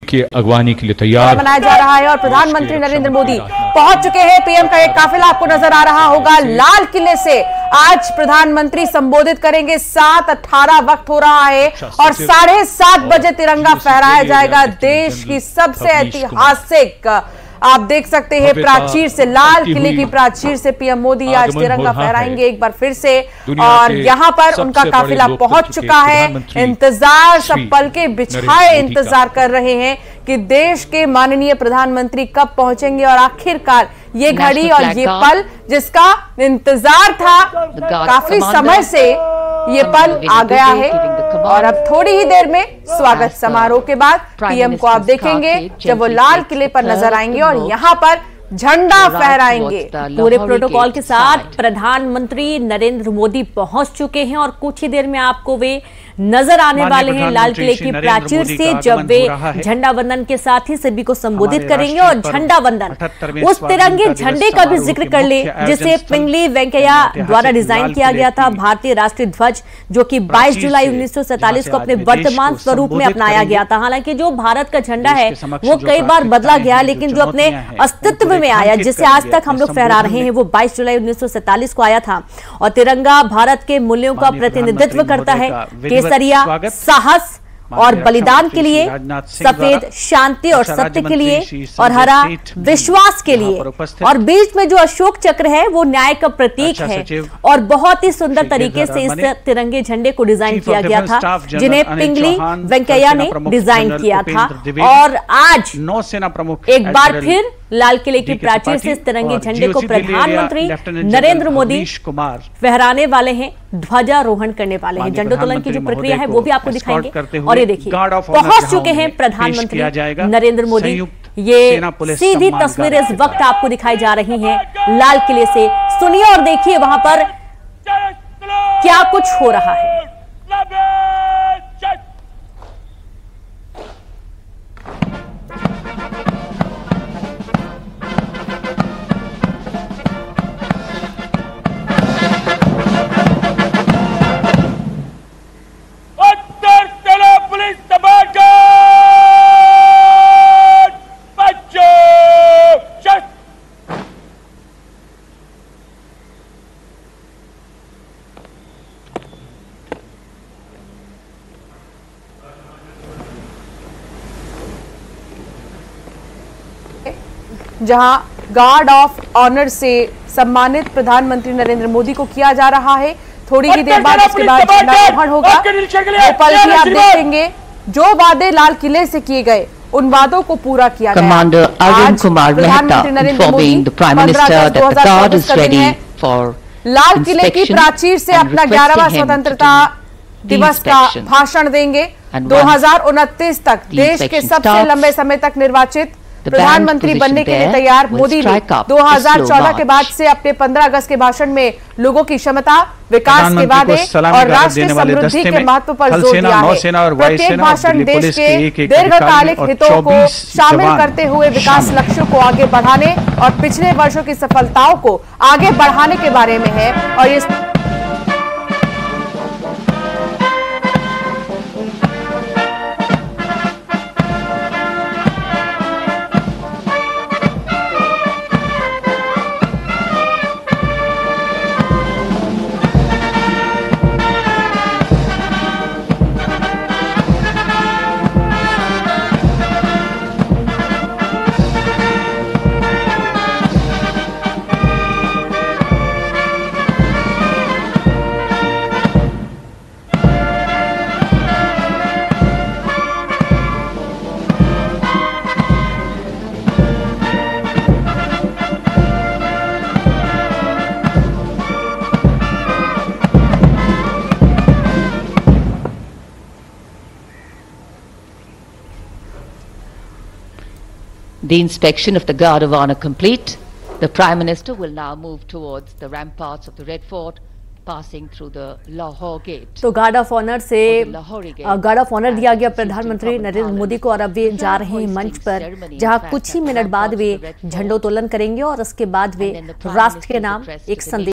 की अगवानी के लिए तैयार मनाया जा रहा है और प्रधानमंत्री नरेंद्र मोदी पहुंच चुके हैं। पीएम का एक काफिला आपको नजर आ रहा होगा लाल किले से। आज प्रधानमंत्री संबोधित करेंगे। 7:18 वक्त हो रहा है और 7:30 बजे तिरंगा फहराया जाएगा। देश की सबसे ऐतिहासिक आप देख सकते हैं प्राचीर से, लाल किले की प्राचीर से पीएम मोदी आज तिरंगा फहराएंगे एक बार फिर से। और यहां पर उनका काफिला पहुंच चुका है। इंतजार, सब पलके बिछाए इंतजार कर रहे हैं कि देश के माननीय प्रधानमंत्री कब पहुंचेंगे। और आखिरकार ये घड़ी और ये पल जिसका इंतजार था काफी समय से, ये पल आ गया है। और अब थोड़ी ही देर में स्वागत समारोह के बाद पीएम को आप देखेंगे जब वो लाल किले पर नजर आएंगे और यहाँ पर झंडा फहराएंगे। पूरे प्रोटोकॉल के साथ प्रधानमंत्री नरेंद्र मोदी पहुंच चुके हैं और कुछ ही देर में आपको वे नजर आने वाले हैं लाल किले की प्राचीर से, जब वे झंडा वंदन के साथ ही सभी को संबोधित करेंगे। और झंडा वंदन उस तिरंगे झंडे का भी जिक्र कर ले जिसे पिंगली वेंकैया द्वारा डिजाइन किया गया था। भारतीय राष्ट्रीय ध्वज जो कि 22 जुलाई 1947 को अपने वर्तमान स्वरूप में अपनाया गया था। हालांकि जो भारत का झंडा है वो कई बार बदला गया, लेकिन जो अपने अस्तित्व में आया, जिसे आज तक हम लोग फहरा रहे हैं, वो 22 जुलाई 1947 को आया था। और तिरंगा भारत के मूल्यों का प्रतिनिधित्व करता है। केसरिया साहस और बलिदान के लिए, सफेद शांति और सत्य के लिए, और हरा विश्वास के लिए, और बीच में जो अशोक चक्र है वो न्याय का प्रतीक है। और बहुत ही सुंदर तरीके से इस तिरंगे झंडे को डिजाइन किया गया था, जिन्हें पिंगली वेंकैया ने डिजाइन किया था। और आज एक बार फिर लाल किले की प्राचीर से इस तिरंगे झंडे को प्रधानमंत्री नरेंद्र मोदी फहराने वाले हैं, ध्वजारोहण करने वाले हैं। झंडोत्तोलन की जो प्रक्रिया है वो भी आपको दिखाएंगे। और ये देखिए पहुंच चुके हैं प्रधानमंत्री नरेंद्र मोदी। ये सीधी तस्वीर इस वक्त आपको दिखाई जा रही है लाल किले से। सुनिए और देखिए वहां पर क्या कुछ हो रहा है। जहां गार्ड ऑफ ऑनर से सम्मानित प्रधानमंत्री नरेंद्र मोदी को किया जा रहा है। थोड़ी ही देर बाद उसके बाद झंडारोहण होगा। वो पल भी आप देखेंगे जो वादे लाल किले से किए गए, उन वादों को पूरा किया गया। Commander Arvind Kumar Mehta informing the Prime Minister that the guard is ready for लाल किले की प्राचीर से अपना 11वां स्वतंत्रता दिवस का भाषण देंगे। 2029 तक देश के सबसे लंबे समय तक निर्वाचित प्रधानमंत्री बनने के लिए तैयार। मोदी ने 2014 के बाद से अपने 15 अगस्त के भाषण में लोगों की क्षमता, विकास के वादे और राष्ट्रीय समृद्धि के महत्व पर जोर दिया है। प्रत्येक भाषण देश के दीर्घकालिक हितों को शामिल करते हुए विकास लक्ष्यों को आगे बढ़ाने और पिछले वर्षों की सफलताओं को आगे बढ़ाने के बारे में है। और इस the inspection of the Guard of Honor complete, the Prime Minister will now move towards the ramparts of the Red Fort, passing through the Lahore Gate. तो गार्ड ऑफ ऑनर से गार्ड ऑफ ऑनर दिया गया प्रधानमंत्री नरेंद्र मोदी को। और अब वे जा रहे हैं मंच पर, जहां कुछ ही मिनट बाद वे झंडोत्तोलन करेंगे और उसके बाद वे राष्ट्र के नाम एक संदेश